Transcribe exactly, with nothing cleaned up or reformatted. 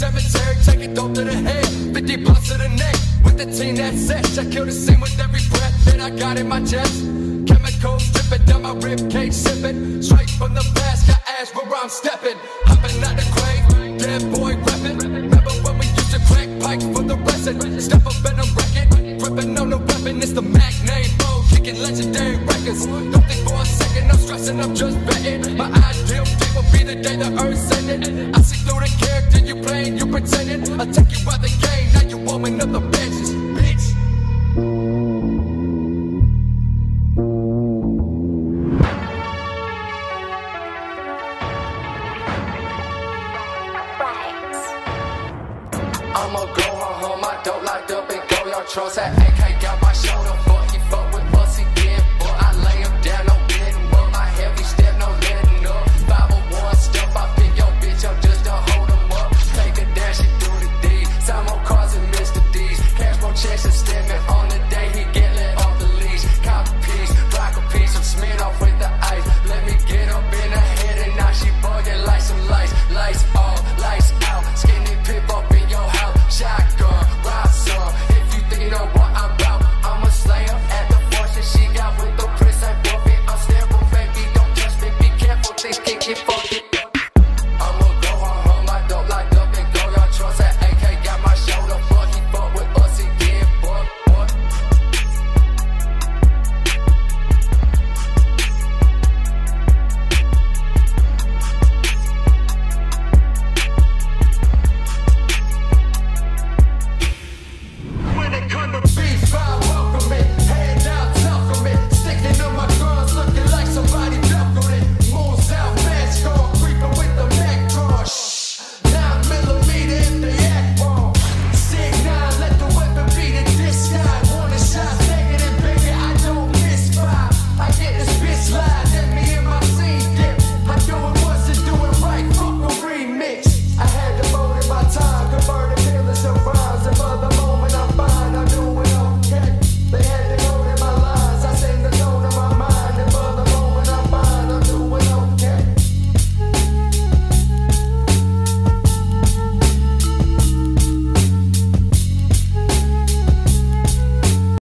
cemetery, taking dope to the head, fifty blunts to the neck. With the team that sesh, I kill the same with every breath that I got in my chest. Chemicals dripping down my rib cage, sipping straight from the past. Got ass where I'm stepping, hopping out the grave, dead boy repping. Remember when we used to crack pipes for the resin? Step up in a record, gripping on the weapon. It's the Mac name, bro, kicking legendary records. Don't think for a second, I'm stressing, I'm just betting. My ideal day will be the day the earth's ending. I see through the character you playing, you pretending. I take you out the game, now you warming up the benches, bitch. I'ma go home, I don't locked up and go your trolls. That A K got my shoulder, fuck he fuck with us, he did. But I lay him down, no getting up. My heavy step, no letting up. five oh one stuff, I pick your bitch up just to hold him up. Take a dash, she do the deed. Simon cars and Mister D's. Cash flow checks and stemming on the day he get let off the leash. Cop a piece, rock a piece, I'm smeared off with the ice. Let me get up in her head and now she bugging like some lights. Lights off, lights out, skinny pip up in your house. Shotgun, rob some. If you think you know what I'm about, I'm a slayer at the force that she got with the prince and buffet. I'm sterile, baby, don't touch me, be careful, things can get fucked.